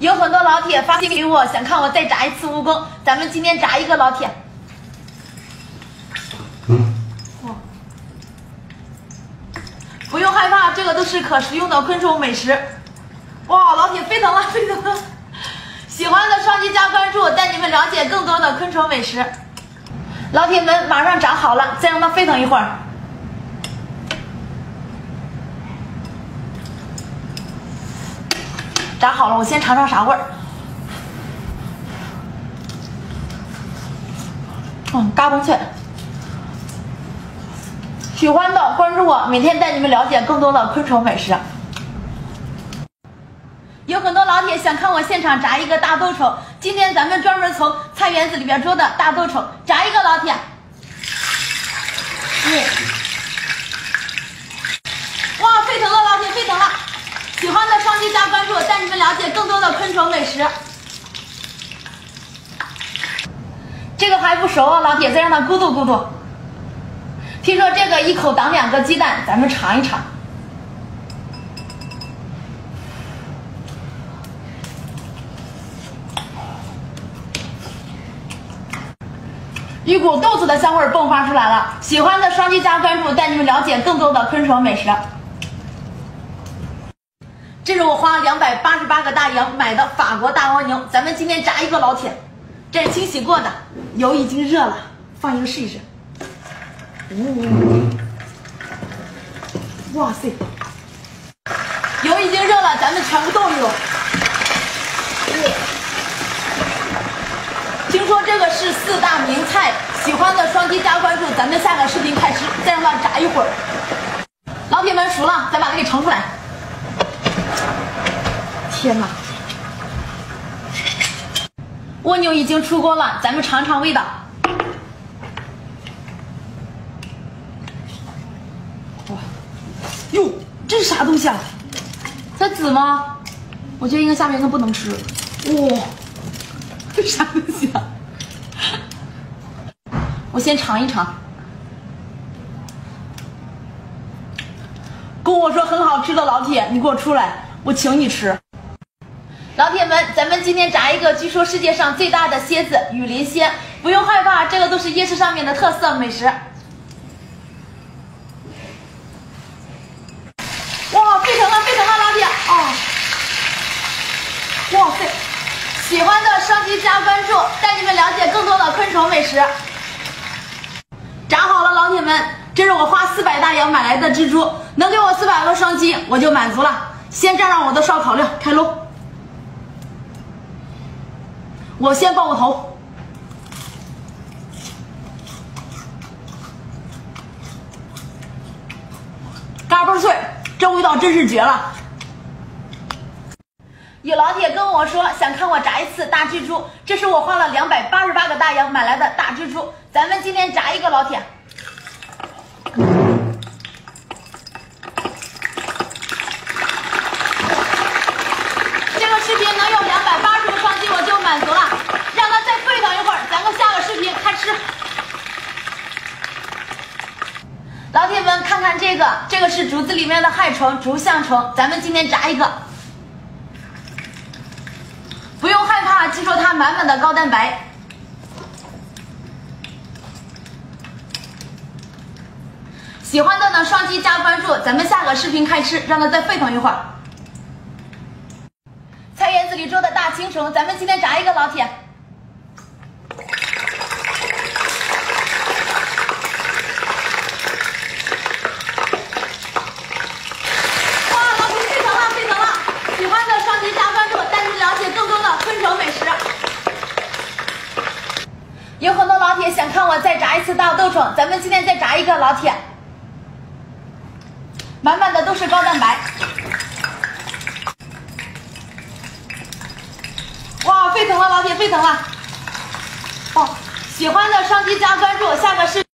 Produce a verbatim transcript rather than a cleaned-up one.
有很多老铁发信给我，想看我再炸一次蜈蚣，咱们今天炸一个老铁。哇，不用害怕，这个都是可食用的昆虫美食。哇，老铁沸腾了，沸腾了！喜欢的双击加关注，带你们了解更多的昆虫美食。老铁们，马上炸好了，再让它沸腾一会儿。炸好了，我先尝尝啥味儿。嗯，嘎嘣脆。喜欢的关注我，每天带你们了解更多的昆虫美食。有很多老铁想看我现场炸一个大豆虫，今天咱们专门从菜园子里边捉的大豆虫，炸一个老铁。嗯，哇，沸腾了，老铁，沸腾了！喜欢的双击加关注，带你们了解更多的昆虫美食。这个还不熟啊，老铁，再让它咕嘟咕嘟。听说这个一口挡两个鸡蛋，咱们尝一尝。一股豆子的香味迸发出来了，喜欢的双击加关注，带你们了解更多的昆虫美食。这是我花了两百八十八个大洋买的法国大蜗牛，咱们今天炸一个老铁，这是清洗过的，油已经热了，放一个试一试。哦，哇塞，油已经热了，咱们全部动一动。听说这个是四大名菜，喜欢的双击加关注，咱们下个视频开吃，再让它炸一会儿。老铁们熟了，咱把它给盛出来。天哪，蜗牛已经出锅了，咱们尝尝味道。哇，哟，这是啥东西啊？它紫吗？我觉得应该下面应该不能吃。哇，这是啥东西啊？我先尝一尝。跟我说很好吃的老铁，你给我出来，我请你吃。老铁们，咱们今天炸一个据说世界上最大的蝎子——雨林蝎，不用害怕，这个都是夜市上面的特色美食。哇，沸腾了，沸腾了，老铁！哦，哇塞！喜欢的双击加关注，带你们了解更多的昆虫美食。炸好了，老铁们，这是我花四百大洋买来的蜘蛛，能给我四百个双击，我就满足了。先蘸上我的烧烤料，开喽！我先爆个头，嘎嘣脆，这味道真是绝了。有老铁跟我说想看我炸一次大蜘蛛，这是我花了两百八十八个大洋买来的大蜘蛛，咱们今天炸一个老铁。这个视频能有两百八十个双击我就满足了，让它再沸腾一会儿，咱们下个视频开吃。老铁们看看这个，这个是竹子里面的害虫竹象虫，咱们今天炸一个。不用害怕，据说它满满的高蛋白。喜欢的呢，双击加关注，咱们下个视频开吃，让它再沸腾一会儿。菜园子里捉的大青虫，咱们今天炸一个老铁。哇，老铁沸腾了，沸腾了！喜欢的双击加关注，带你了解更多的昆虫美食。有很多老铁想看我再炸一次大豆虫，咱们今天再炸一个老铁，满满的都是高蛋白。哇，沸腾了，老铁，沸腾了！哦，喜欢的双击加关注，下个视频。